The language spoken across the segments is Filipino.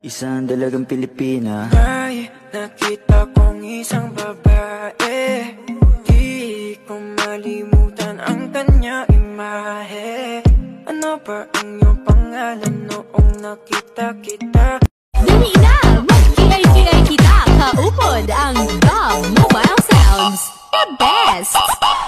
Isang dalagang Pilipina. May nakita kong isang babae, di ko malimutan ang kanya imahe. Ano ba ang iyong pangalan noong nakita kita? Dali na! Mag-ingay-ingay kita! Kaupod ang Dom Mobile Sounds! The best!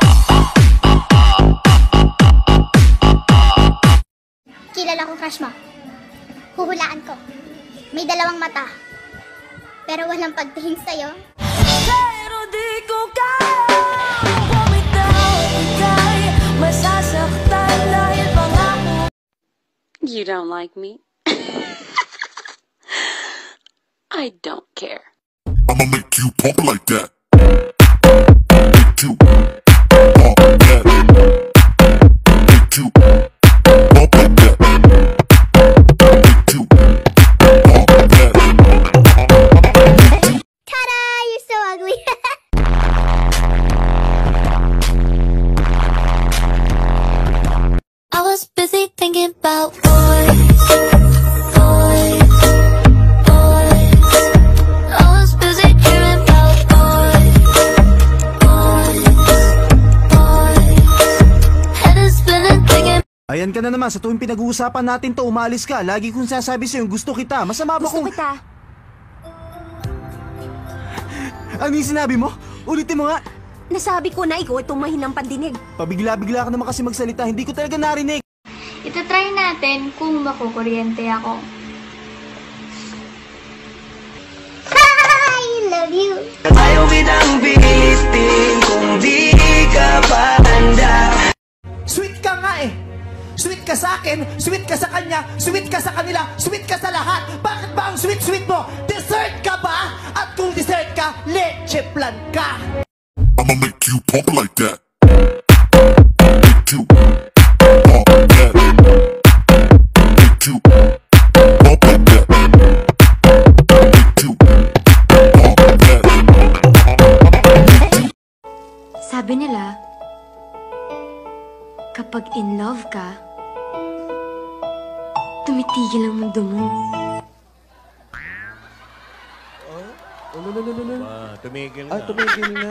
Kilala kong crush mo. Huhulaan ko. May dalawang mata. Pero walang pagtingin sa'yo. Pero di ko kaya bumitaw, ika'y masasaktan dahil pangako. You don't like me? I don't care. I'ma make you pump like that. Make you pump like that. Make you pump like that. Make you pump like that. Ta-da! You're so ugly. I was busy thinking about boys. I was busy hearing about boys. Head is spinning thinking. Ayan ka na naman, sa tuwing pinag-uusapan natin to, umalis ka. Lagi kong sasabi sa'yo, gusto kita. Masama ba kung... Gusto kita. Ano yung sinabi mo? Ulitin mo nga. Nasabi ko na ikaw itong mahinang pandinig. Pabigla-bigla ka naman kasi magsalita, hindi ko talaga narinig. Itatry natin kung makukuryente ako. I love you. Ayaw kitang bitin kung di ka pa handa. Sweet ka nga eh! Sweet ka sa akin, sweet ka sa kanya, sweet ka sa kanila, sweet ka sa lahat. Bakit ba ang sweet-sweet mo? Dessert ka ba? At kung dessert ka, leche plan ka! I'ma make you pump like that. Make you pump like that. Make you pump like that. Make you pump like that. Sabi nila, kapag in love ka, tumitigil ang mundo mo. Tumigil na. Tumigil na.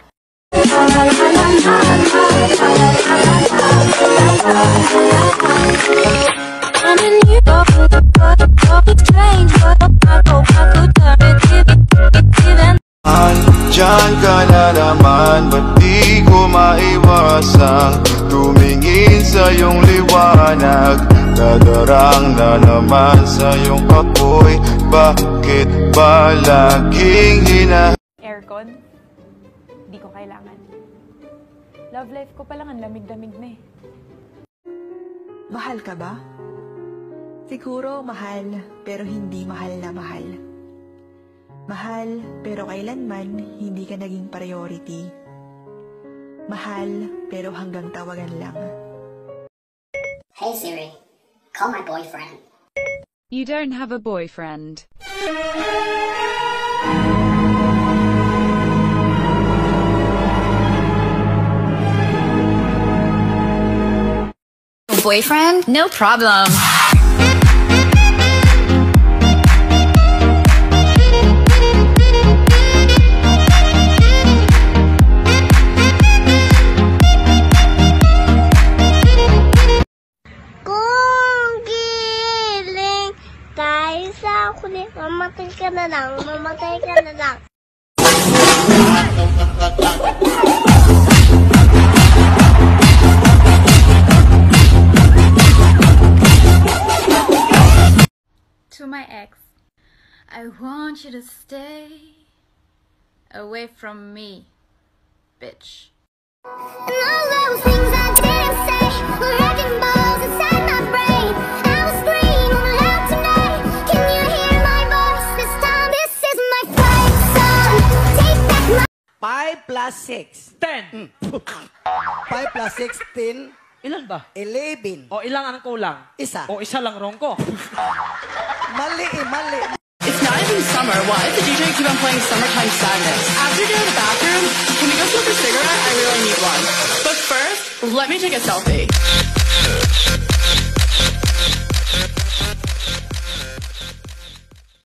Diyan ka na naman, ba't di ko maiwasang tumingin sa iyong liwanag? Nadarang na naman sa iyong apoy, bakit ba laging Aircon? Di ko kailangan. Love life ko pa lang ang lamig-lamig na eh. Mahal ka ba? Siguro mahal, pero hindi mahal na mahal. Mahal, pero kailanman hindi ka naging priority. Mahal, pero hanggang tawagan lang. Hey Siri, call my boyfriend. You don't have a boyfriend. Boyfriend? No problem. Kung giling tayo sa huli, mamatay ka na lang, mamatay ka na lang. To my ex, I want you to stay away from me, bitch. And all those things I didn't say were wrecking balls inside my brain. I will scream loud tonight. Can you hear my voice this time? This is my fight song. Take back my 5 plus 6. 10. 5 plus 6, 10. Ilan ba? 11. O ilang ang kulang? Isa. O isa lang rong ko. Mali eh, mali. It's not even summer. Why does the DJ keep on playing Summertime Sadness? After you go to the bathroom, can we go smoke a cigarette? I really need one. But first, let me take a selfie.